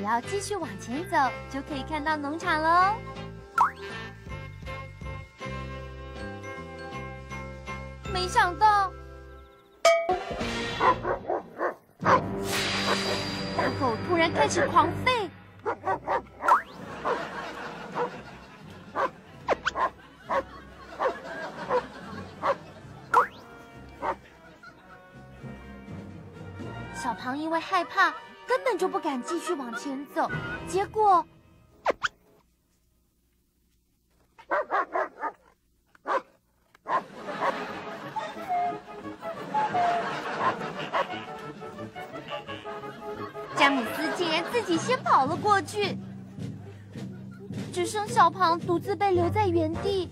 要继续往前走，就可以看到农场喽。没想到，大狗突然开始狂吠。小庞因为害怕，根本就不敢继续往前走，结果詹姆斯竟然自己先跑了过去，只剩小庞独自被留在原地。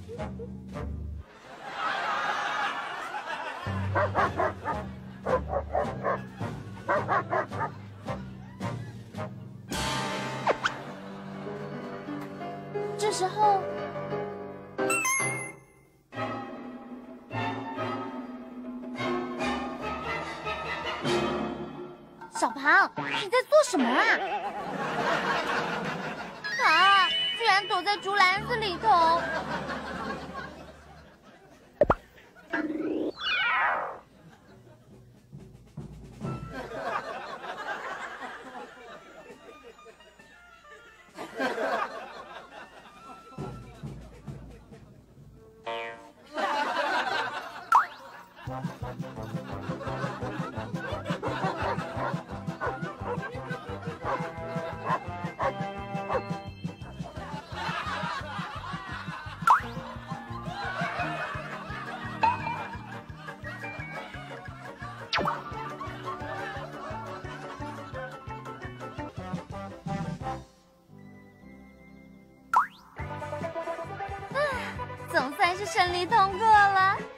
这时候，小庞，你在做什么啊？啊！居然躲在竹篮子里头！总算是顺利通过了。